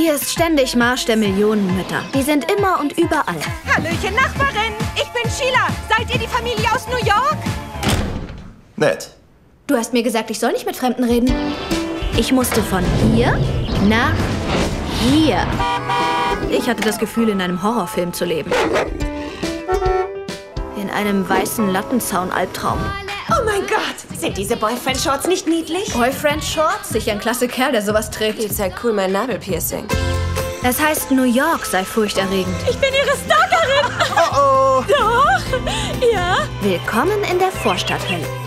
Hier ist ständig Marsch der Millionenmütter. Die sind immer und überall. Hallöchen, Nachbarin. Ich bin Sheila. Seid ihr die Familie aus New York? Nett. Du hast mir gesagt, ich soll nicht mit Fremden reden. Ich musste von hier nach hier. Ich hatte das Gefühl, in einem Horrorfilm zu leben. In einem weißen Lattenzaun-Albtraum. Oh mein Gott. Sind diese Boyfriend-Shorts nicht niedlich? Boyfriend-Shorts? Sicher ein klasse Kerl, der sowas trägt. Ihr seid cool, mein Nabelpiercing. Es heißt, New York sei furchterregend. Ich bin ihre Stalkerin. Oh oh. Doch. Ja. Willkommen in der Vorstadthölle.